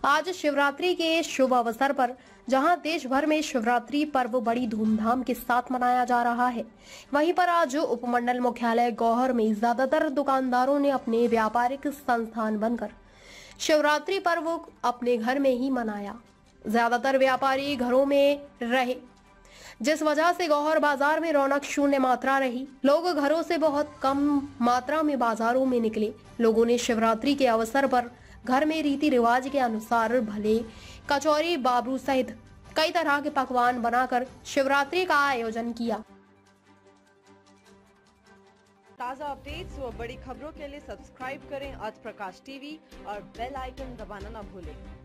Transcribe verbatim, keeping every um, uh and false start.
आज शिवरात्रि के शुभ अवसर पर जहां देश भर में शिवरात्रि पर्व बड़ी धूमधाम के साथ मनाया जा रहा है, वहीं पर आज उपमंडल मुख्यालय गौहर में ज्यादातर दुकानदारों ने अपने व्यापारिक संस्थान बंद कर शिवरात्रि पर्व अपने घर में ही मनाया। ज्यादातर व्यापारी घरों में रहे, जिस वजह से गौहर बाजार में रौनक शून्य मात्रा रही। लोग घरों से बहुत कम मात्रा में बाजारों में निकले। लोगों ने शिवरात्रि के अवसर पर घर में रीति रिवाज के अनुसार भले कचौरी, बाबरू सहित कई तरह के पकवान बनाकर शिवरात्रि का आयोजन किया। ताज़ा अपडेट्स व बड़ी खबरों के लिए सब्सक्राइब करें आज प्रकाश टीवी और बेल आइकन दबाना न भूलें।